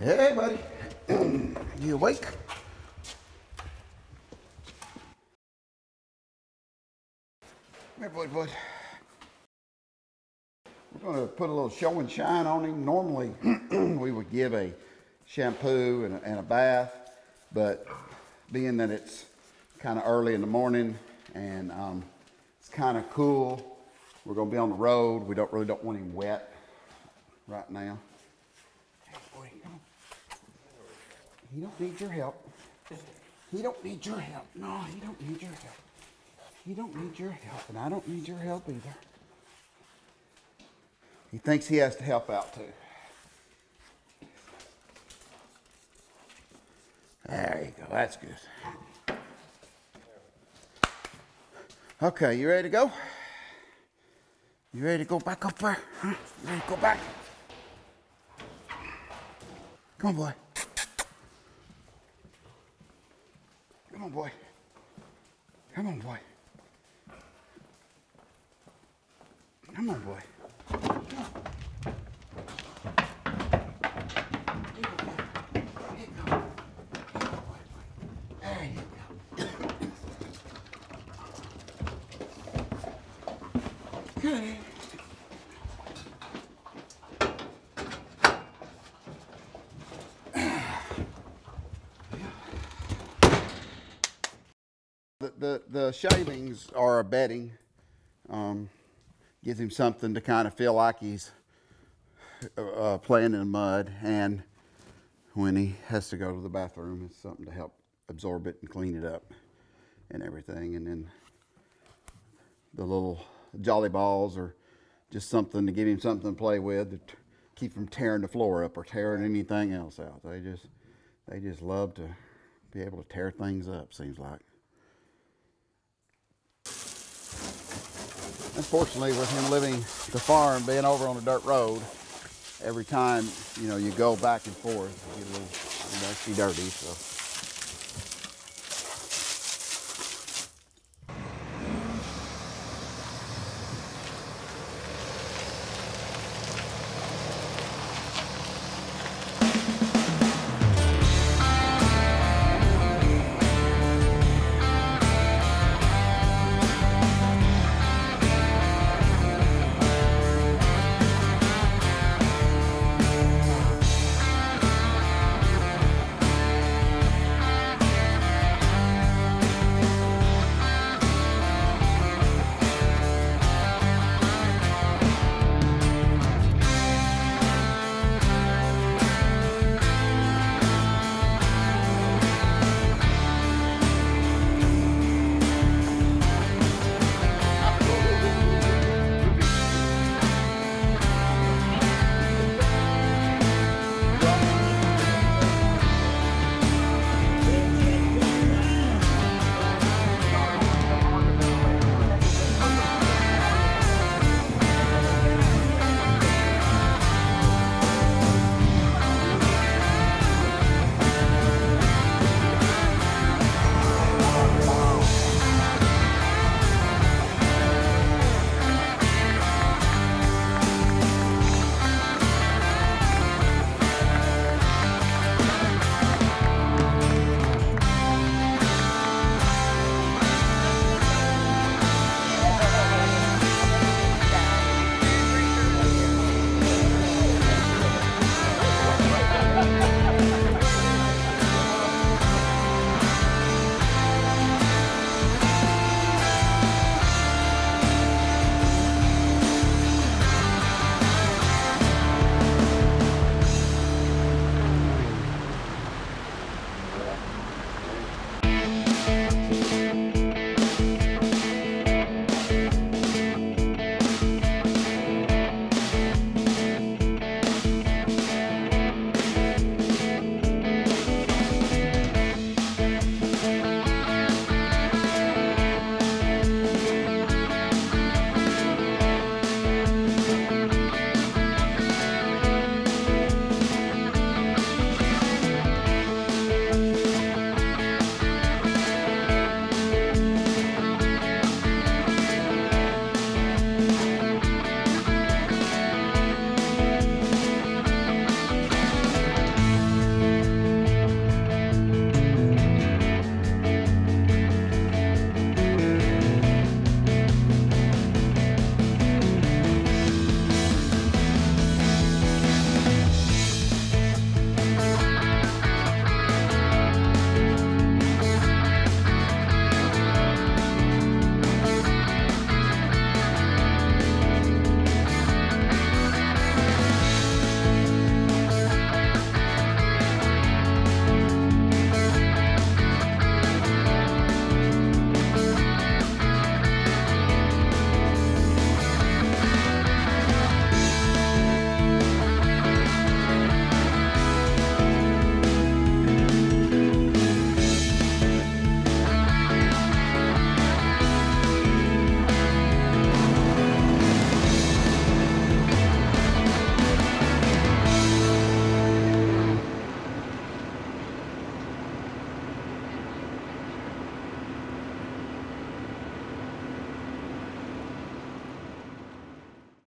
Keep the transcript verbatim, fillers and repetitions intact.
Hey, buddy. You awake? Come here, boy, boy. We're going to put a little show and shine on him. Normally, we would give a shampoo and a, and a bath, but being that it's kind of early in the morning and um, it's kind of cool, we're going to be on the road. We don't really don't want him wet right now. Hey, boy, come on. He don't need your help. He don't need your help. No, he don't need your help. He don't need your help, and I don't need your help either. He thinks he has to help out too. There you go, that's good. Okay, you ready to go? You ready to go back up there? Huh? You ready to go back? Come on, boy. Come on, boy. Come on, boy. Come on, boy. There you go. Okay. The, the, the shavings are a bedding. Um, gives him something to kind of feel like he's uh, playing in the mud, and when he has to go to the bathroom, it's something to help absorb it and clean it up and everything. And then the little jolly balls are just something to give him something to play with to keep from tearing the floor up or tearing anything else out. They just they just love to be able to tear things up, seems like. Unfortunately, with him living the farm, being over on the dirt road, every time, you know, you go back and forth, you get a little, you know, dirty, so.